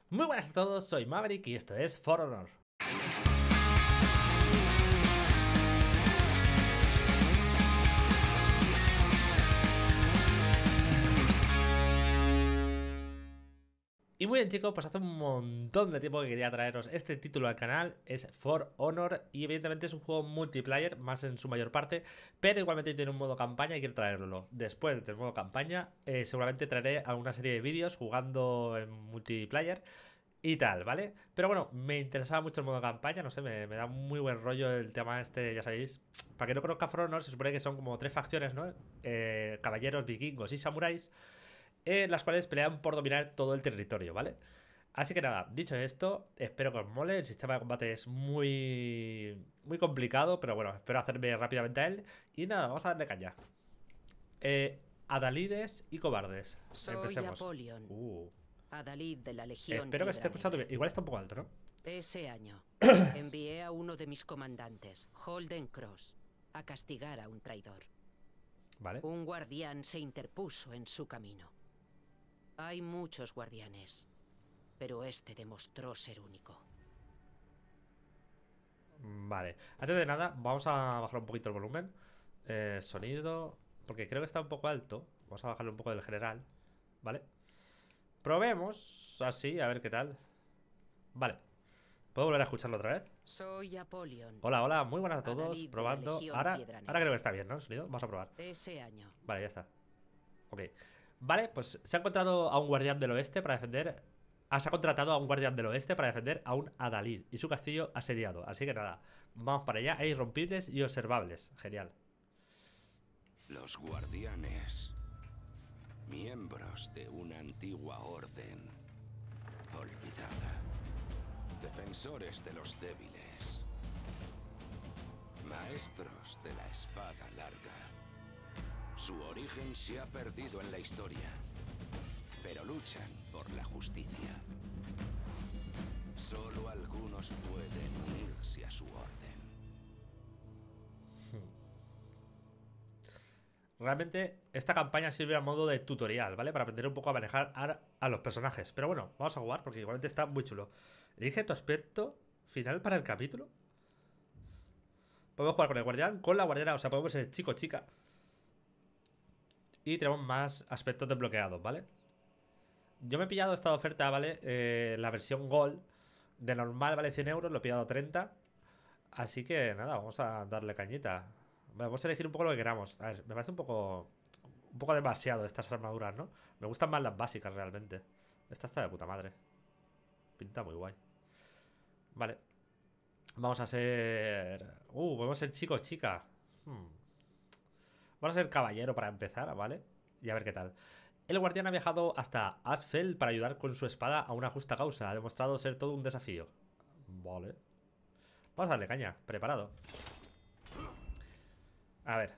Muy buenas a todos, soy Maverick y esto es For Honor. Y muy bien chicos, pues hace un montón de tiempo que quería traeros este título al canal. Es For Honor y evidentemente es un juego multiplayer, más en su mayor parte, pero igualmente tiene un modo campaña y quiero traerlo. Después del modo campaña seguramente traeré alguna serie de vídeos jugando en multiplayer y tal, ¿vale? Pero bueno, me interesaba mucho el modo campaña, no sé, me da muy buen rollo el tema este, ya sabéis. Para que no conozca For Honor, se supone que son como tres facciones, ¿no? Caballeros, vikingos y samuráis, las cuales pelean por dominar todo el territorio, ¿vale? Así que nada, dicho esto, espero que os mole. El sistema de combate es muy complicado, pero bueno, espero hacerme rápidamente a él. Y nada, vamos a darle caña. Adalides y cobardes. Soy Empecemos. Apolion, Adalid de la Legión Espero que esté Piedra escuchando Negra. bien. Igual está un poco alto, ¿no? Ese año envié a uno de mis comandantes, Holden Cross, a castigar a un traidor. Vale. Un guardián se interpuso en su camino. Hay muchos guardianes, pero este demostró ser único. Vale. Antes de nada, vamos a bajar un poquito el volumen. Sonido, porque creo que está un poco alto. Vamos a bajarle un poco del general. Vale. Probemos así, a ver qué tal. Vale. ¿Puedo volver a escucharlo otra vez? Soy Apolion. Hola, hola, muy buenas a todos. Adalid de la Probando. Legión Ahora Piedra Negra. creo que está bien, ¿no? El sonido. Vamos a probar. Ese año. Vale, ya está. Ok. Vale, pues se ha encontrado a un guardián del oeste para defender. Se ha contratado a un guardián del oeste para defender a un Adalid y su castillo asediado. Así que nada, vamos para allá. Hay irrompibles y observables. Genial. Los guardianes, miembros de una antigua orden olvidada, defensores de los débiles, maestros de la espada larga. Su origen se ha perdido en la historia, pero luchan por la justicia. Solo algunos pueden unirse a su orden. Realmente esta campaña sirve a modo de tutorial, ¿vale? Para aprender un poco a manejar a los personajes. Pero bueno, vamos a jugar porque igualmente está muy chulo. Elige tu aspecto final para el capítulo. Podemos jugar con el guardián, con la guardiana, o sea, podemos ser chico o chica. Y tenemos más aspectos desbloqueados, ¿vale? Yo me he pillado esta oferta, ¿vale? La versión Gold. De normal vale 100 euros, lo he pillado a 30. Así que nada, vamos a darle cañita. Vamos a elegir un poco lo que queramos. A ver, me parece un poco demasiado estas armaduras, ¿no? Me gustan más las básicas realmente. Esta está de puta madre. Pinta muy guay. Vale. Vamos a ser... podemos ser chico o chica. Vamos a ser caballero para empezar, ¿vale? Y a ver qué tal. El guardián ha viajado hasta Asfeld para ayudar con su espada a una justa causa. Ha demostrado ser todo un desafío. Vale. Vamos a darle caña. Preparado. A ver.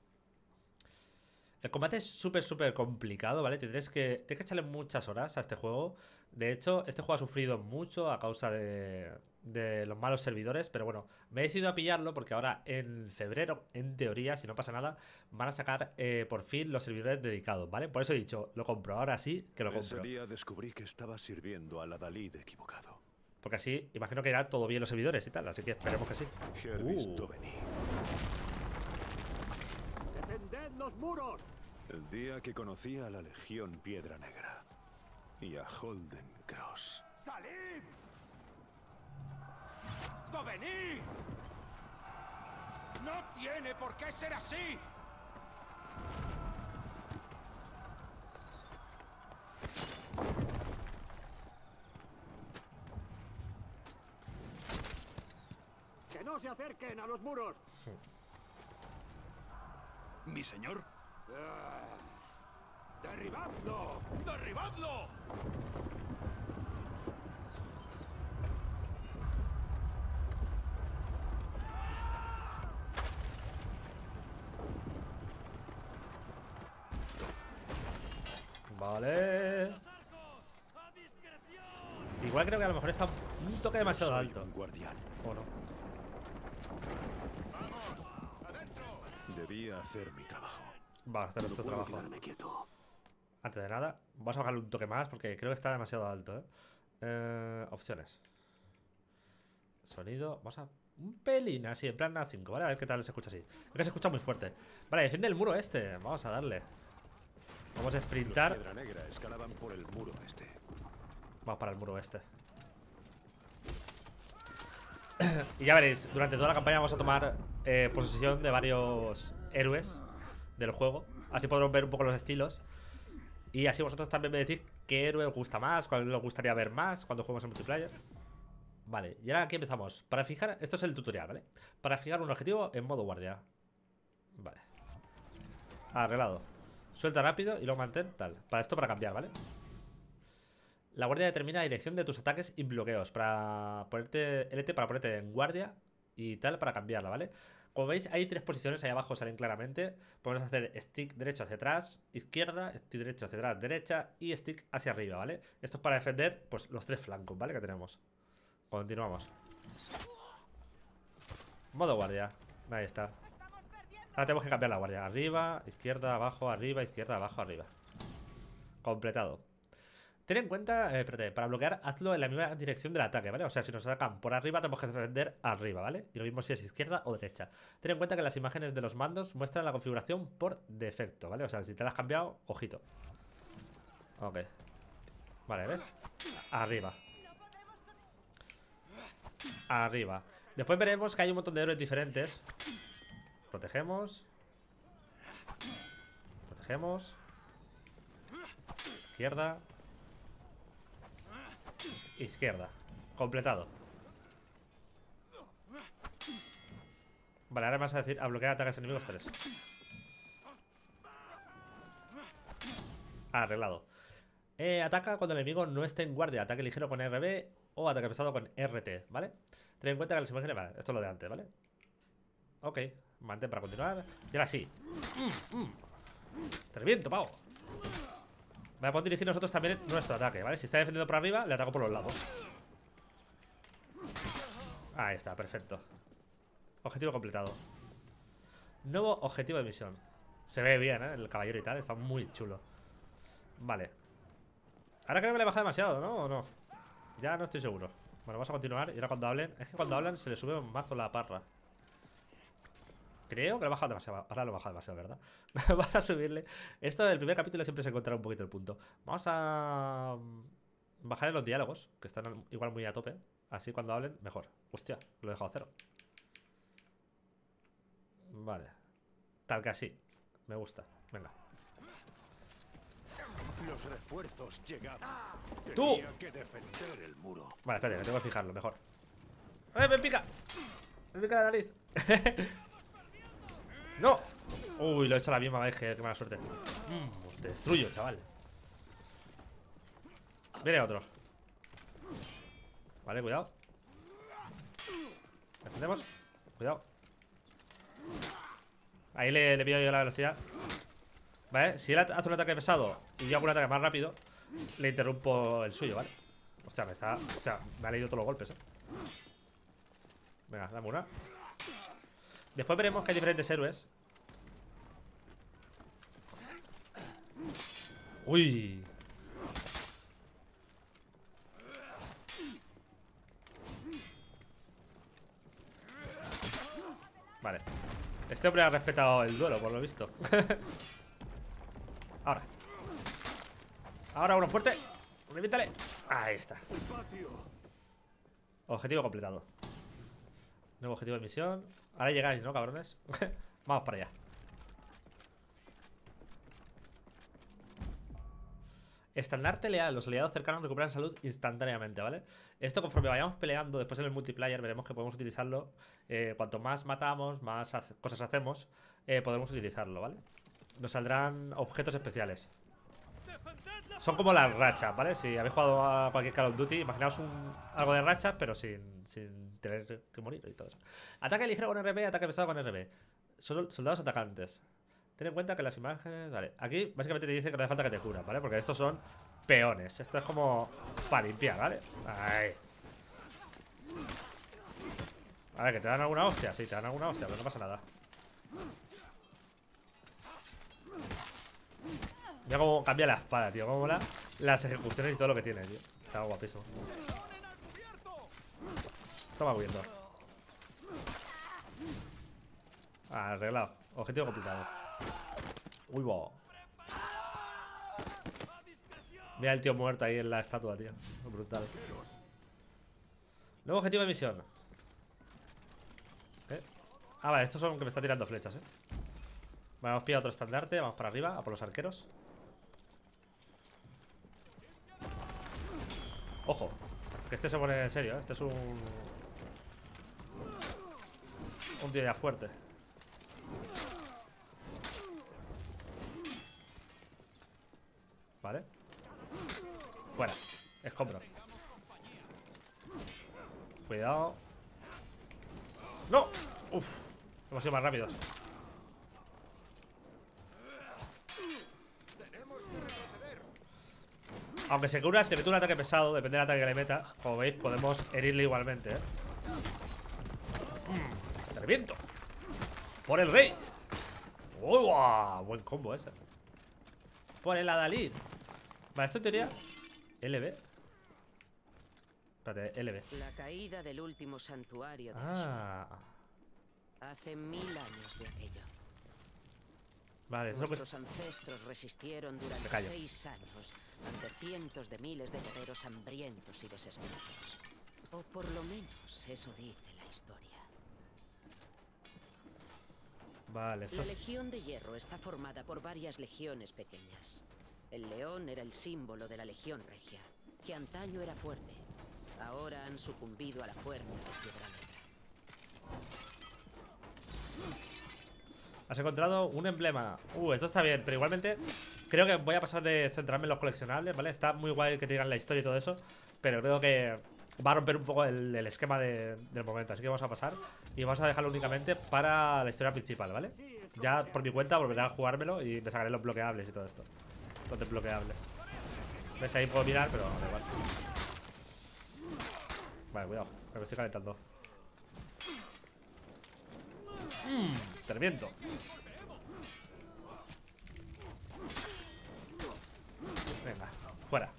El combate es súper complicado, ¿vale? Tienes que echarle muchas horas a este juego. De hecho, este juego ha sufrido mucho a causa de los malos servidores. Pero bueno, me he decidido a pillarlo porque ahora en febrero, en teoría, si no pasa nada, van a sacar por fin los servidores dedicados, ¿vale? Por eso he dicho, lo compro. Ahora sí que lo compro. Ese día descubrí que estaba sirviendo al Adalid equivocado. Porque así, imagino que irá todo bien los servidores y tal. Así que esperemos que sí. He visto venir. ¡Defended los muros! El día que conocí a la Legión Piedra Negra y a Holden Cross. ¡Salid! ¡Dovení! ¡No tiene por qué ser así! ¡Que no se acerquen a los muros! ¿Mi señor? ¡Derribadlo! ¡Derribadlo! Vale. Igual creo que a lo mejor está un toque demasiado Soy alto. un guardián. ¿O no? ¡Vamos! ¡Adentro! Debía hacer mi trabajo. Va a hacer No nuestro puedo trabajo. quedarme quieto. Antes de nada, vamos a bajarle un toque más porque creo que está demasiado alto, ¿eh? Opciones. Sonido. Vamos a... Un pelín así, en plan A5, ¿vale? A ver qué tal se escucha así. Es que se escucha muy fuerte. Vale, defiende el muro este. Vamos a darle. Vamos a sprintar. Los Piedra Negra escalaban por el muro este. Vamos para el muro este. Y ya veréis, durante toda la campaña vamos a tomar posesión de varios héroes del juego. Así podremos ver un poco los estilos. Y así vosotros también me decís qué héroe os gusta más, cuál os gustaría ver más cuando juguemos en multiplayer. Vale, y ahora aquí empezamos. Para fijar, esto es el tutorial, ¿vale? Para fijar un objetivo en modo guardia. Vale. Arreglado. Suelta rápido y luego mantén tal. Para esto para cambiar, ¿vale? La guardia determina la dirección de tus ataques y bloqueos. Para ponerte LT para ponerte en guardia y tal para cambiarla, ¿vale? Como veis hay 3 posiciones ahí abajo, salen claramente. Podemos hacer stick derecho hacia atrás, izquierda, stick derecho hacia atrás, derecha y stick hacia arriba, ¿vale? Esto es para defender pues los 3 flancos, ¿vale? Que tenemos. Continuamos. Modo guardia. Ahí está. Ahora tenemos que cambiar la guardia. Arriba, izquierda, abajo, arriba, izquierda, abajo, arriba. Completado. Ten en cuenta, espérate, para bloquear hazlo en la misma dirección del ataque, ¿vale? O sea, si nos atacan por arriba tenemos que defender arriba, ¿vale? Y lo mismo si es izquierda o derecha. Ten en cuenta que las imágenes de los mandos muestran la configuración por defecto, ¿vale? O sea, si te la has cambiado, ojito. Ok. Vale, ¿ves? Arriba. Arriba. Después veremos que hay un montón de héroes diferentes. Protegemos. Protegemos. Izquierda. Izquierda. Completado. Vale, ahora me vas a decir a bloquear ataques enemigos 3. Arreglado. Ataca cuando el enemigo no esté en guardia. Ataque ligero con RB o ataque pesado con RT, ¿vale? Ten en cuenta que las imágenes... Vale, esto es lo de antes, ¿vale? Ok, mantén para continuar. Y ahora sí. Te reviento, pavo. Vale, podemos dirigir nosotros también nuestro ataque, ¿vale? Si está defendiendo por arriba, le ataco por los lados. Ahí está, perfecto. Objetivo completado. Nuevo objetivo de misión. Se ve bien, ¿eh? El caballero y tal, está muy chulo. Vale. Ahora creo que le baja demasiado, ¿no? ¿O no? Ya no estoy seguro. Bueno, vamos a continuar. Y ahora cuando hablen... Es que cuando hablan se le sube un mazo la parra. Creo que lo he bajado demasiado. Ahora lo he bajado demasiado, ¿verdad? Vamos a subirle. Esto del primer capítulo siempre se encontrará un poquito el punto. Vamos a bajarle los diálogos, que están igual muy a tope. Así cuando hablen, mejor. Hostia, lo he dejado a 0. Vale. Tal que así. Me gusta. Venga. Los refuerzos llegaban. ¡Tú! Tenía que defender el muro. Vale, espérate, me tengo que fijarlo, mejor. ¡Me pica! ¡Me pica la nariz! ¡No! Uy, lo he hecho a la misma vez, qué mala suerte. Te destruyo, chaval. Viene otro. Vale, cuidado. Defendemos. Cuidado. Ahí le pido yo la velocidad. Vale, si él hace un ataque pesado y yo hago un ataque más rápido, le interrumpo el suyo, ¿vale? Hostia, me ha leído todos los golpes, Venga, dame una. Después veremos que hay diferentes héroes. Uy. Vale. Este hombre ha respetado el duelo, por lo visto. Ahora. Ahora uno fuerte. Revítale. Ahí está. Objetivo completado. Nuevo objetivo de misión. Ahora llegáis, ¿no, cabrones? Vamos para allá. Estandarte leal. Los aliados cercanos recuperan salud instantáneamente, ¿vale? Esto conforme vayamos peleando después en el multiplayer veremos que podemos utilizarlo. Cuanto más matamos, más cosas hacemos, podemos utilizarlo, ¿vale? Nos saldrán objetos especiales. Son como las rachas, ¿vale? Si habéis jugado a cualquier Call of Duty, imaginaos algo de rachas, pero sin tener que morir y todo eso. Ataque ligero con RB, ataque pesado con RB. Soldados atacantes. Ten en cuenta que las imágenes... Vale, aquí básicamente te dice que no hace falta que te curas, ¿vale? Porque estos son peones. Esto es como para limpiar, ¿vale? Ahí. A ver, ¿que te dan alguna hostia? Sí, te dan alguna hostia, pero no pasa nada. Mira cómo cambia la espada, tío. Cómo mola las ejecuciones y todo lo que tiene, tío. Está guapísimo. Toma viendo. Arreglado. Objetivo completado. Uy, wow. Mira el tío muerto ahí en la estatua, tío. Brutal. Nuevo objetivo de misión. Ah, vale, estos son que me están tirando flechas, Vale, hemos pillado otro estandarte. Vamos para arriba, a por los arqueros. Ojo, que este se pone en serio, Este es un tío ya fuerte. Vale. Fuera. Escombro. Cuidado. ¡No! Uf. Hemos sido más rápidos. Aunque se cura, si le mete un ataque pesado, depende del ataque que le meta. Como veis, podemos herirle igualmente, ¡Serviento! ¡Por el rey! ¡Uy, guau! Buen combo ese. Por el Adalid. Vale, esto en teoría LB. Espérate, LB. La caída del último santuario de hace 1000 años de aquello. Vale, eso es lo que... Nuestros ancestros resistieron durante 6 años ante cientos de miles de guerreros hambrientos y desesperados. O por lo menos eso dice la historia. Vale, esto La es... Legión de Hierro está formada por varias legiones pequeñas. El león era el símbolo de la Legión Regia, que antaño era fuerte. Ahora han sucumbido a la fuerza de Piedra Negra. Has encontrado un emblema. Esto está bien, pero igualmente creo que voy a pasar de centrarme en los coleccionables, ¿vale? Está muy guay que te digan la historia y todo eso, pero creo que va a romper un poco el esquema del momento. Así que vamos a pasar y vamos a dejarlo únicamente para la historia principal, ¿vale? Ya por mi cuenta volveré a jugármelo y me sacaré los bloqueables y todo esto. Los desbloqueables. ¿Ves? Ahí puedo mirar, pero da igual. Vale, cuidado, que me estoy calentando. Serviento. Venga, fuera.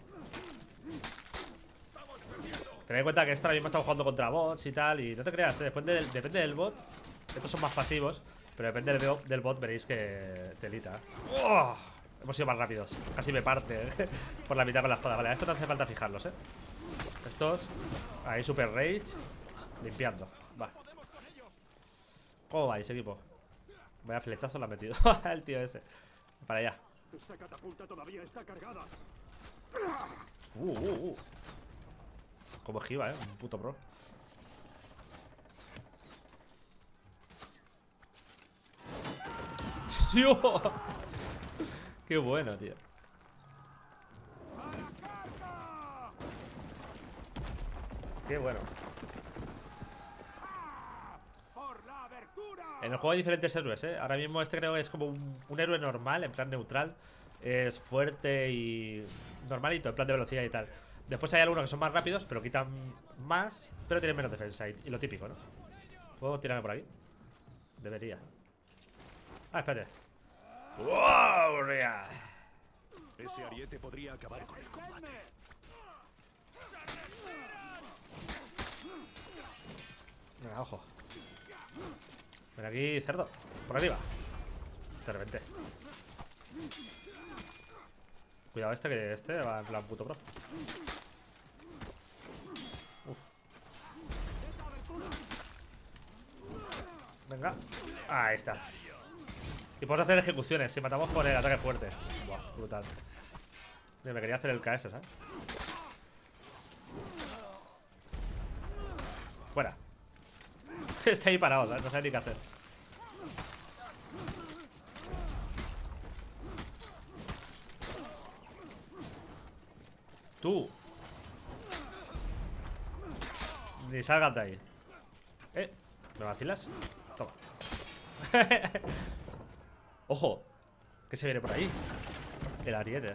Tened en cuenta que esta ahora mismo estamos jugando contra bots y tal. Y no te creas, depende del bot. Estos son más pasivos, pero depende del bot, veréis que telita. ¡Oh! Hemos sido más rápidos. Casi me parte por la mitad con la espada. Vale, a esto no hace falta fijarlos, Estos, ahí super rage. Limpiando, va. ¿Cómo vais, equipo? Vaya flechazo lo ha metido el tío ese. Para allá. Esa catapulta todavía está cargada. Como esquiva, un puto pro. ¡Tío! Qué bueno, tío. Qué bueno. En el juego hay diferentes héroes, Ahora mismo este creo que es como un héroe normal, en plan neutral. Es fuerte y normalito, en plan de velocidad y tal. Después hay algunos que son más rápidos, pero quitan más, pero tienen menos defensa. Y lo típico, ¿no? ¿Puedo tirarme por aquí? Debería. Espérate. ¡Wow! Ese ariete podría acabar con el combate. Venga, ojo. Ven aquí, cerdo. Por arriba. De repente. Cuidado que este va en plan puto pro. Uf. Venga. Ahí está. Y podemos hacer ejecuciones si matamos con el ataque fuerte. Buah, brutal. Mira, me quería hacer el KS, ¿sabes? Fuera. Está ahí parado, ¿sabes? No sabe ni qué hacer. Tú. Ni salgas de ahí. ¿Me vacilas? Toma. Ojo. ¿Qué se viene por ahí? El ariete.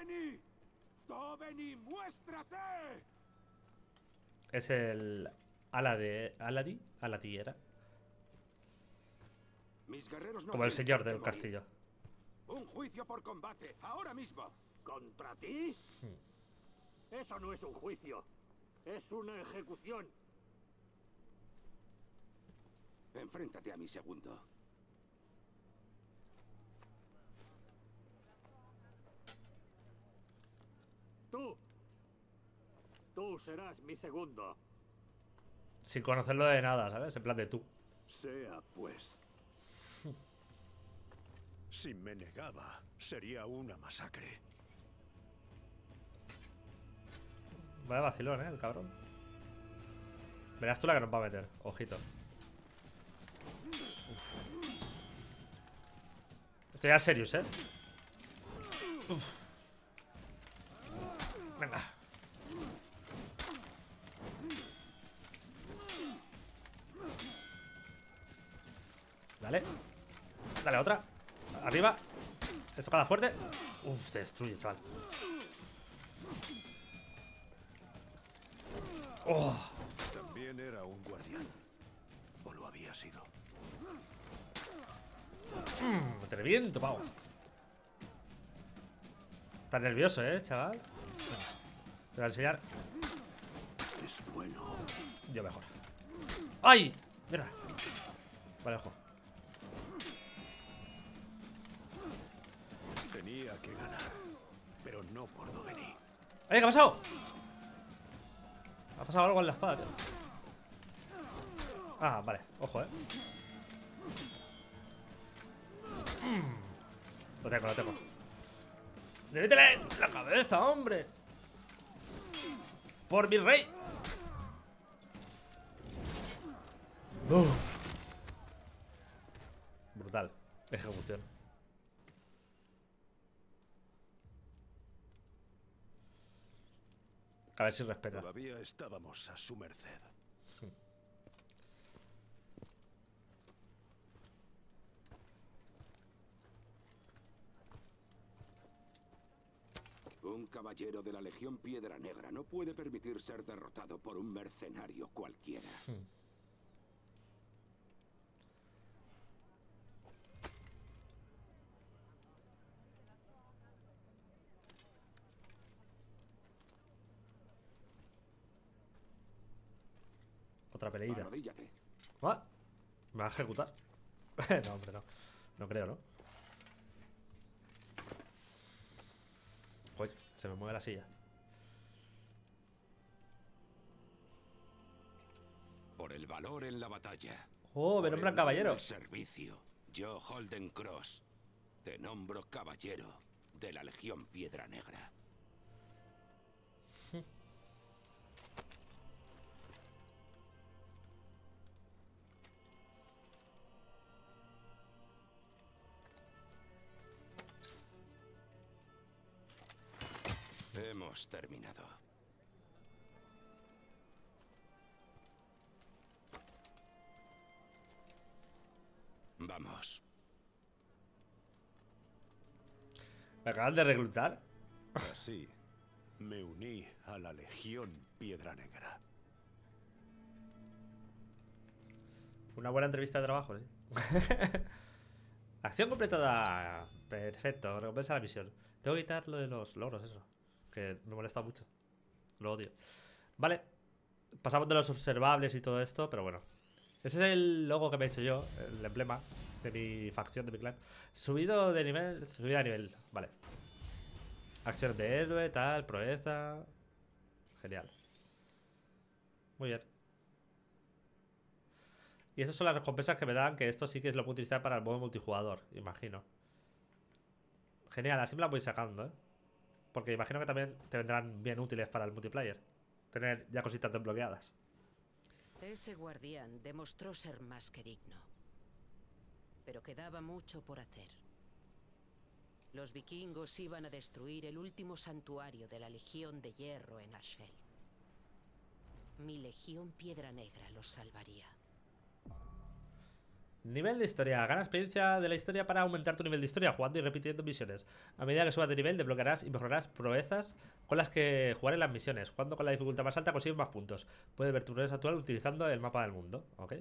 ¡Doveni! ¡Doveni, muéstrate! Es el Aladi era. Mis guerreros no Como el tienen señor por qué del morir. castillo. Un juicio por combate, ahora mismo. ¿Contra ti? Eso no es un juicio. Es una ejecución. Enfréntate a mi segundo. Tú serás mi segundo. Sin conocerlo de nada, ¿sabes? En plan de tú. Sea pues. Si me negaba, sería una masacre. Vaya vacilón, el cabrón. Verás tú la que nos va a meter. Ojito. Uf. Esto ya es serious, Uf. Venga. Dale. Dale otra. Arriba. Esto cada fuerte. Uf, te destruye, chaval. Oh. También era un guardián. O lo había sido. Te reviento, pavo. Estás nervioso, chaval. Te voy a enseñar. Es bueno. Yo mejor. ¡Ay! Mierda. Vale, ojo. Tenía que ganar. Pero no por Doveni. ¡Ay, qué ha pasado! Ha pasado algo en la espada, tío. Ah, vale. Ojo, Lo tengo, lo tengo. ¡Devétele la cabeza, hombre! ¡Por mi rey! Brutal. Ejecución. A ver si respeta. Todavía estábamos a su merced. Un caballero de la Legión Piedra Negra no puede permitir ser derrotado por un mercenario cualquiera. Otra peleita. Arrodíllate. ¿Ah? ¿Me va a ejecutar? No, hombre, no. No creo, ¿no? Uy, se me mueve la silla. Por el valor en la batalla. Oh, me Por nombran el caballero. honor al servicio. Yo, Holden Cross, te nombro caballero de la Legión Piedra Negra. Hemos terminado. Vamos. ¿Me acaban de reclutar? Así, me uní a la Legión Piedra Negra. Una buena entrevista de trabajo, ¿sí? Acción completada. Perfecto, recompensa la misión. Tengo que quitar lo de los logros, eso. Que me molesta mucho. Lo odio. Vale. Pasamos de los observables y todo esto, pero bueno. Ese es el logo que me he hecho yo, el emblema de mi facción, de mi clan. Subido de nivel, subida de nivel. Vale. Acción de héroe, tal, proeza. Genial. Muy bien. Y esas son las recompensas que me dan, que esto sí que es lo puedo utilizar para el modo multijugador, imagino. Genial, así me la voy sacando, Porque imagino que también te vendrán bien útiles para el multiplayer. Tener ya cositas desbloqueadas. Ese guardián demostró ser más que digno. Pero quedaba mucho por hacer. Los vikingos iban a destruir el último santuario de la Legión de Hierro en Ashfeld. Mi Legión Piedra Negra los salvaría. Nivel de historia. Gana experiencia de la historia para aumentar tu nivel de historia jugando y repitiendo misiones. A medida que subas de nivel desbloquearás y mejorarás proezas con las que jugar en las misiones. Jugando con la dificultad más alta consigues más puntos. Puedes ver tu progreso actual utilizando el mapa del mundo. Ok.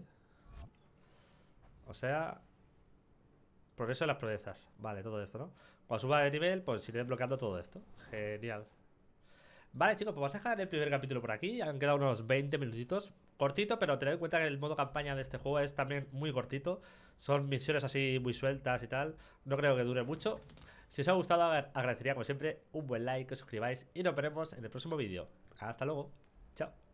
O sea... progreso de las proezas. Vale, todo esto, ¿no? Cuando suba de nivel, pues iré desbloqueando todo esto. Genial. Vale, chicos, pues vamos a dejar el primer capítulo por aquí. Han quedado unos 20 minutitos. Cortito, pero tened en cuenta que el modo campaña de este juego es también muy cortito. Son misiones así muy sueltas y tal. No creo que dure mucho. Si os ha gustado, agradecería como siempre un buen like, que os suscribáis y nos veremos en el próximo vídeo. Hasta luego. Chao.